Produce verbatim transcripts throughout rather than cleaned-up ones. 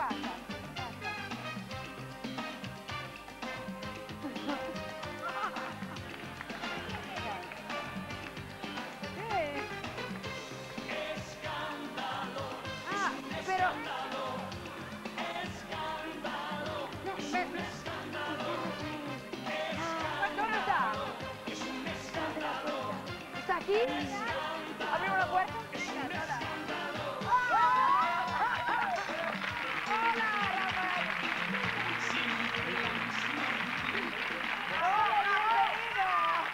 pasa? ¿Qué? Escándalo, Ah, es un pero... escándalo, escándalo, No, es me... un escándalo, Ah, ¿dónde está? es un Abre la escándalo, puerta. ¿Está aquí? escándalo, ¿Abrimos la puerta? es un Venga, Lola. escándalo. ¡Hola, Rafael! Siempre la misma rutina. ¡Hola, bienvenido!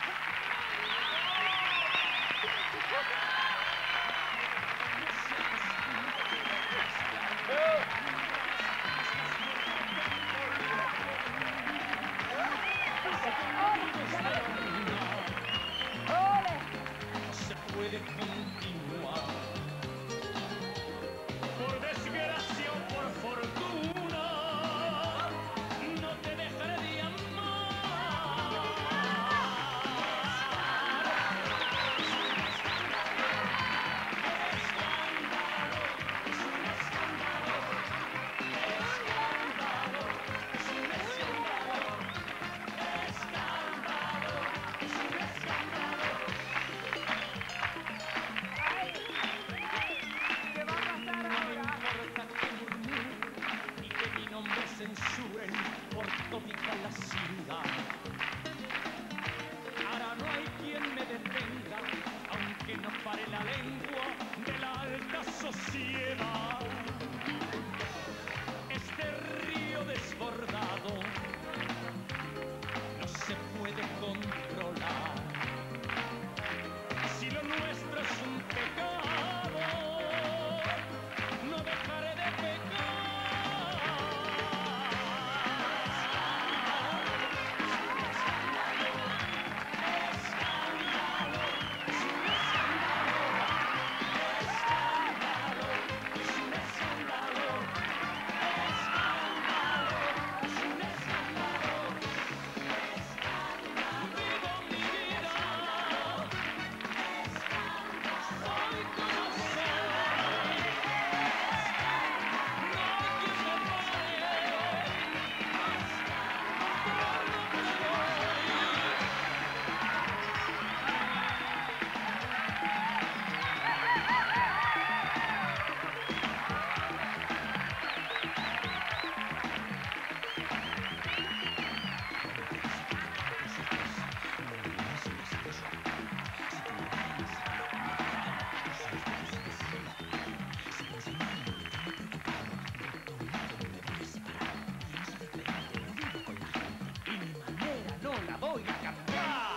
¡Ole! No se puede continuar. Por desgracia o por fortuna, no te dejaré de amar. Escándalo, es un escándalo. Escándalo, es un escándalo. Escándalo, es un escándalo. ¿Qué va a pasar No me ahora? importa que murmuren y que mi nombre censuren por todita la ciudad. Ahora no hay quien me detenga, aunque no pare la lengua de la alta sociedad. Este río desbordado no se puede controlar. Si lo nuestro es un pecado, no dejaré de pecar. Escándalo, es un escándalo. Escándalo, es un escándalo. Escándalo, es un escándalo. Vivo mi vida. Soy como soy. No hay quien me pare. Por lo que soy. Y mi manera no la voy a cambiar.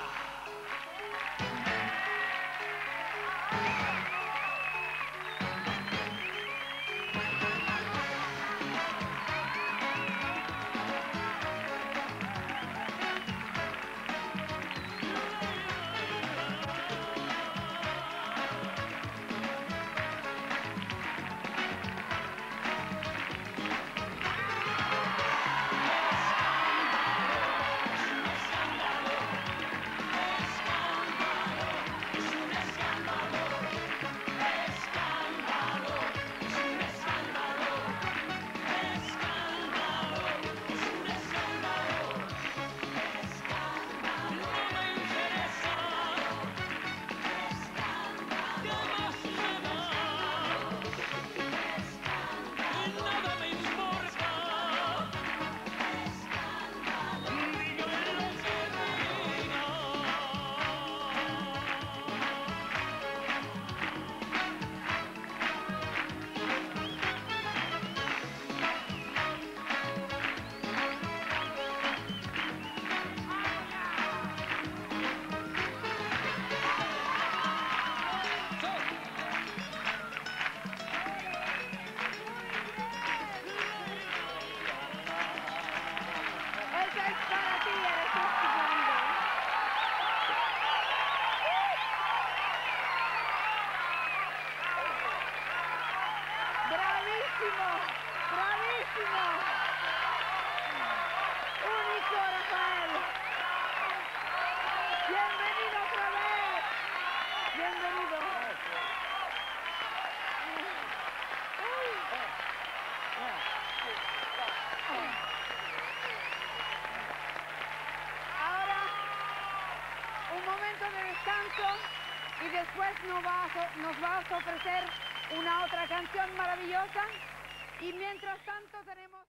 Esa es para ti, eres estupendo. ¡Bravísimo! ¡Bravísimo! ¡Único, Rafael! ¡Bienvenido otra vez! ¡Bienvenido! Uy. Ahora, un momento de descanso y después nos va, a, nos va a ofrecer una otra canción maravillosa. Y mientras tanto tenemos...